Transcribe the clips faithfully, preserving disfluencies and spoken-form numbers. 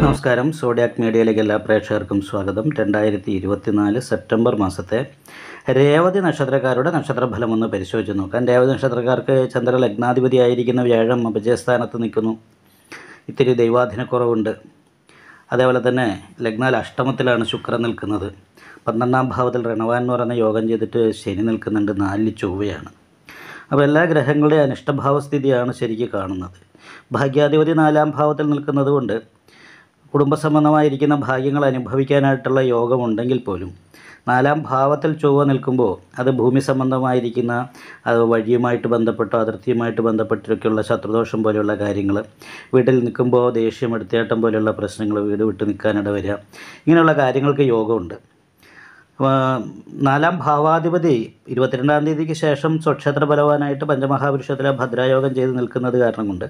നമസ്കാരം. സോഡിയാക് മീഡിയയിലേക്ക് എല്ലാ പ്രേക്ഷകർക്കും സ്വാഗതം. രണ്ടായിരത്തി ഇരുപത്തിനാല് സെപ്റ്റംബർ മാസത്തെ രേവതി നക്ഷത്രക്കാരുടെ നക്ഷത്രഫലം ഒന്ന് പരിശോധിച്ച് നോക്കാം. രേവതി നക്ഷത്രക്കാർക്ക് ചന്ദ്ര ലഗ്നാധിപതിയായിരിക്കുന്ന വ്യാഴം അപജയസ്ഥാനത്ത് നിൽക്കുന്നു. ഇത്തിരി ദൈവാധീനക്കുറവുണ്ട്. അതേപോലെ തന്നെ ലഗ്നാൽ അഷ്ടമത്തിലാണ് ശുക്രൻ നിൽക്കുന്നത്. പന്ത്രണ്ടാം ഭാവത്തിൽ രണവാൻ എന്ന് പറയുന്ന യോഗം ചെയ്തിട്ട് ശനി നിൽക്കുന്നുണ്ട്. നാലിൽ ചൊവ്വയാണ്. അപ്പോൾ എല്ലാ ഗ്രഹങ്ങളുടെയും അനിഷ്ടഭാവസ്ഥിതിയാണ് ശരിക്കും കാണുന്നത്. ഭാഗ്യാധിപതി നാലാം ഭാവത്തിൽ നിൽക്കുന്നത് കൊണ്ട് കുടുംബസംബന്ധമായിരിക്കുന്ന ഭാഗ്യങ്ങൾ അനുഭവിക്കാനായിട്ടുള്ള യോഗമുണ്ടെങ്കിൽ പോലും നാലാം ഭാവത്തിൽ ചൊവ്വ നിൽക്കുമ്പോൾ അത് ഭൂമി സംബന്ധമായിരിക്കുന്ന അത് വഴിയുമായിട്ട് ബന്ധപ്പെട്ടോ അതിർത്തിയുമായിട്ട് ബന്ധപ്പെട്ടിട്ടൊക്കെയുള്ള ശത്രുദോഷം പോലെയുള്ള കാര്യങ്ങൾ, വീട്ടിൽ നിൽക്കുമ്പോൾ ദേഷ്യം എടുത്തേട്ടം പോലെയുള്ള പ്രശ്നങ്ങൾ, വീട് വിട്ട് നിൽക്കാനിട വരിക, ഇങ്ങനെയുള്ള കാര്യങ്ങൾക്ക് യോഗമുണ്ട്. നാലാം ഭാവാധിപതി ഇരുപത്തിരണ്ടാം തീയതിക്ക് ശേഷം സ്വക്ഷേത്ര ബലവാനായിട്ട് പഞ്ചമഹാപുരുഷത്തിലെ ഭദ്രായോഗം ചെയ്ത് നിൽക്കുന്നത് കാരണം കൊണ്ട്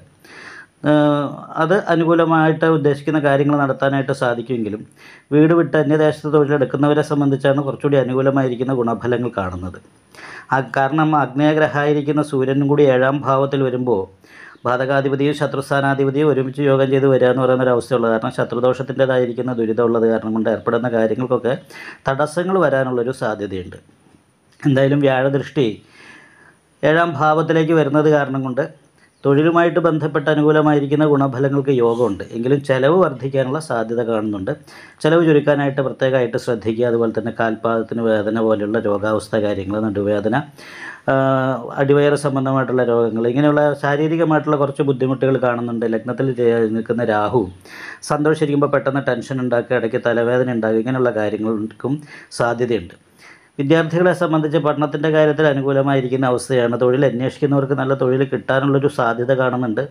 അത് അനുകൂലമായിട്ട് ഉദ്ദേശിക്കുന്ന കാര്യങ്ങൾ നടത്താനായിട്ട് സാധിക്കുമെങ്കിലും വീട് വിട്ട് അന്യദേശത്ത് തൊഴിലെടുക്കുന്നവരെ സംബന്ധിച്ചാണ് കുറച്ചുകൂടി അനുകൂലമായിരിക്കുന്ന ഗുണഫലങ്ങൾ കാണുന്നത്. ആ കാരണം ആഗ്നേയഗ്രഹമായിരിക്കുന്ന സൂര്യനും കൂടി ഏഴാം ഭാവത്തിൽ വരുമ്പോൾ ബാധകാധിപതിയും ശത്രുസ്ഥാനാധിപതിയും ഒരുമിച്ച് യോഗം ചെയ്ത് വരിക എന്ന് പറയുന്നൊരവസ്ഥയുള്ളത് കാരണം ശത്രുദോഷത്തിൻ്റേതായിരിക്കുന്ന ദുരിതമുള്ളത് കാരണം കൊണ്ട് ഏർപ്പെടുന്ന കാര്യങ്ങൾക്കൊക്കെ തടസ്സങ്ങൾ വരാനുള്ളൊരു സാധ്യതയുണ്ട്. എന്തായാലും വ്യാഴദൃഷ്ടി ഏഴാം ഭാവത്തിലേക്ക് വരുന്നത് കാരണം കൊണ്ട് തൊഴിലുമായിട്ട് ബന്ധപ്പെട്ട് അനുകൂലമായിരിക്കുന്ന ഗുണഫലങ്ങൾക്ക് യോഗമുണ്ട്. എങ്കിലും ചിലവ് വർദ്ധിക്കാനുള്ള സാധ്യത കാണുന്നുണ്ട്. ചിലവ് ചുരുക്കാനായിട്ട് പ്രത്യേകമായിട്ട് ശ്രദ്ധിക്കുക. അതുപോലെ തന്നെ കാൽപാദത്തിന് വേദന പോലെയുള്ള രോഗാവസ്ഥ കാര്യങ്ങൾ, നടുവേദന, അടിവയറ് സംബന്ധമായിട്ടുള്ള രോഗങ്ങൾ, ഇങ്ങനെയുള്ള ശാരീരികമായിട്ടുള്ള കുറച്ച് ബുദ്ധിമുട്ടുകൾ കാണുന്നുണ്ട്. ലഗ്നത്തിൽ നിൽക്കുന്ന രാഹു സന്തോഷിച്ചിരിക്കുമ്പോൾ പെട്ടെന്ന് ടെൻഷൻ ഉണ്ടാക്കുക, ഇടയ്ക്ക് തലവേദന ഉണ്ടാകുക, ഇങ്ങനെയുള്ള കാര്യങ്ങൾക്കും സാധ്യതയുണ്ട്. വിദ്യാർത്ഥികളെ സംബന്ധിച്ച് പഠനത്തിൻ്റെ കാര്യത്തിൽ അനുകൂലമായിരിക്കുന്ന അവസ്ഥയാണ്. തൊഴിൽ അന്വേഷിക്കുന്നവർക്ക് നല്ല തൊഴിൽ കിട്ടാനുള്ളൊരു സാധ്യത കാണുന്നുണ്ട്.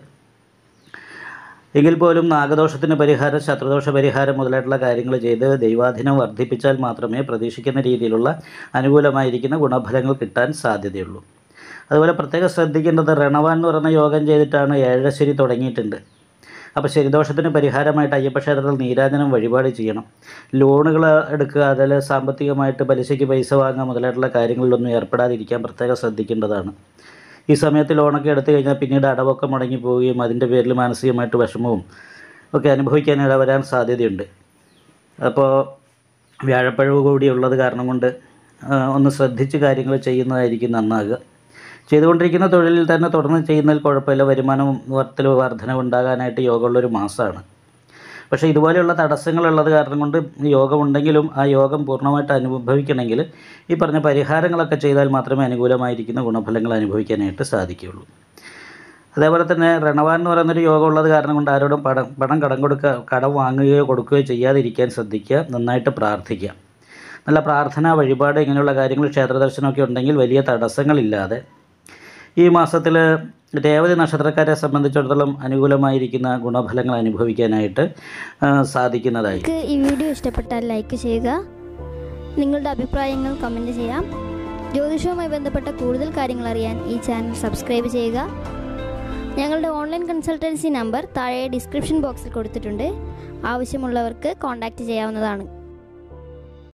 എങ്കിൽ പോലും നാഗദോഷത്തിന് പരിഹാരം, ശത്രുദോഷ പരിഹാരം മുതലായിട്ടുള്ള കാര്യങ്ങൾ ചെയ്ത് ദൈവാധീനം വർദ്ധിപ്പിച്ചാൽ മാത്രമേ പ്രതീക്ഷിക്കുന്ന രീതിയിലുള്ള അനുകൂലമായിരിക്കുന്ന ഗുണഫലങ്ങൾ കിട്ടാൻ സാധ്യതയുള്ളൂ. അതുപോലെ പ്രത്യേകം ശ്രദ്ധിക്കേണ്ടത് രണവാൻ എന്ന് പറയുന്ന യോഗം ചെയ്തിട്ടാണ് ഏഴരശ്ശേരി തുടങ്ങിയിട്ടുണ്ട്. അപ്പോൾ ശനിദോഷത്തിന് പരിഹാരമായിട്ട് അയ്യപ്പക്ഷേത്രത്തിൽ നീരാജനം വഴിപാട് ചെയ്യണം. ലോണുകൾ എടുക്കുക, അതിൽ സാമ്പത്തികമായിട്ട് പലിശയ്ക്ക് പൈസ വാങ്ങുക മുതലായിട്ടുള്ള കാര്യങ്ങളിലൊന്നും ഏർപ്പെടാതിരിക്കാൻ പ്രത്യേകം ശ്രദ്ധിക്കേണ്ടതാണ്. ഈ സമയത്ത് ലോണൊക്കെ എടുത്തു കഴിഞ്ഞാൽ പിന്നീട് അടവൊക്കെ മുടങ്ങി പോവുകയും അതിൻ്റെ പേരിൽ മാനസികമായിട്ട് വിഷമവും ഒക്കെ അനുഭവിക്കാൻ ഇടവരാൻ സാധ്യതയുണ്ട്. അപ്പോൾ വ്യാഴപ്പഴവ് കൂടിയുള്ളത് കാരണം കൊണ്ട് ഒന്ന് ശ്രദ്ധിച്ച് കാര്യങ്ങൾ ചെയ്യുന്നതായിരിക്കും നന്നാകുക. ചെയ്തുകൊണ്ടിരിക്കുന്ന തൊഴിലിൽ തന്നെ തുടർന്ന് ചെയ്യുന്നതിൽ കുഴപ്പമില്ല. വരുമാനത്തിൽ വർധനവുണ്ടാകാനായിട്ട് യോഗമുള്ളൊരു മാസമാണ്. പക്ഷേ ഇതുപോലെയുള്ള തടസ്സങ്ങളുള്ളത് കാരണം കൊണ്ട് യോഗമുണ്ടെങ്കിലും ആ യോഗം പൂർണ്ണമായിട്ട് അനുഭവിക്കണമെങ്കിൽ ഈ പറഞ്ഞ പരിഹാരങ്ങളൊക്കെ ചെയ്താൽ മാത്രമേ അനുകൂലമായിരിക്കുന്ന ഗുണഫലങ്ങൾ അനുഭവിക്കാനായിട്ട് സാധിക്കുകയുള്ളൂ. അതേപോലെ തന്നെ രണവാൻ എന്ന് പറയുന്നൊരു യോഗം ഉള്ളത് കാരണം കൊണ്ട് ആരോടും പണം പണം കടം കൊടുക്കുക കടം വാങ്ങുകയോ കൊടുക്കുകയോ ചെയ്യാതിരിക്കാൻ ശ്രദ്ധിക്കുക. നന്നായിട്ട് പ്രാർത്ഥിക്കുക. നല്ല പ്രാർത്ഥന, വഴിപാട്, ഇങ്ങനെയുള്ള കാര്യങ്ങൾ, ക്ഷേത്രദർശനമൊക്കെ ഉണ്ടെങ്കിൽ വലിയ തടസ്സങ്ങളില്ലാതെ ഈ മാസത്തിൽ രേവതി നക്ഷത്രക്കാരെ സംബന്ധിച്ചിടത്തോളം അനുകൂലമായിരിക്കുന്ന ഗുണഫലങ്ങൾ അനുഭവിക്കാനായിട്ട് സാധിക്കുന്നതായി. ഈ വീഡിയോ ഇഷ്ടപ്പെട്ടാൽ ലൈക്ക് ചെയ്യുക. നിങ്ങളുടെ അഭിപ്രായങ്ങൾ കമൻറ്റ് ചെയ്യാം. ജ്യോതിഷവുമായി ബന്ധപ്പെട്ട കൂടുതൽ കാര്യങ്ങൾ അറിയാൻ ഈ ചാനൽ സബ്സ്ക്രൈബ് ചെയ്യുക. ഞങ്ങളുടെ ഓൺലൈൻ കൺസൾട്ടൻസി നമ്പർ താഴെ ഡിസ്ക്രിപ്ഷൻ ബോക്സിൽ കൊടുത്തിട്ടുണ്ട്. ആവശ്യമുള്ളവർക്ക് കോൺടാക്റ്റ് ചെയ്യാവുന്നതാണ്.